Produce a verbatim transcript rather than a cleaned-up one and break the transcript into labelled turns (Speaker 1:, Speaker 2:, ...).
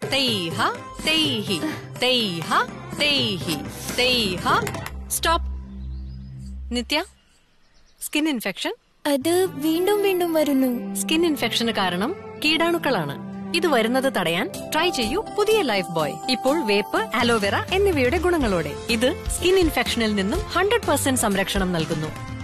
Speaker 1: തൈഹ തൈഹി തൈഹ തൈഹി തൈഹ. സ്റ്റോപ്പ്. Nithya, skin infection?
Speaker 2: അത് വീണ്ടും വീണ്ടും വരുന്നു.
Speaker 1: സ്കിൻ ഇൻഫെക്ഷന് കാരണം കീടാണുക്കളാണ്. ഇത് വരുന്നത് തടയാൻ ട്രൈ ചെയ്യൂ പുതിയ ലൈഫ് ബോയ്. ഇപ്പോൾ വേപ്പ്, അലോവേറ എന്നിവയുടെ ഗുണങ്ങളോടെ. ഇത് സ്കിൻ ഇൻഫെക്ഷനിൽ നിന്നും ഹൺഡ്രഡ് പെർസെന്റ് സംരക്ഷണം നൽകുന്നു.